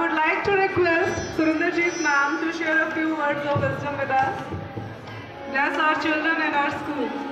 would like to request Surinderjeet ma'am to share a few words of wisdom with us. Bless our children and our school.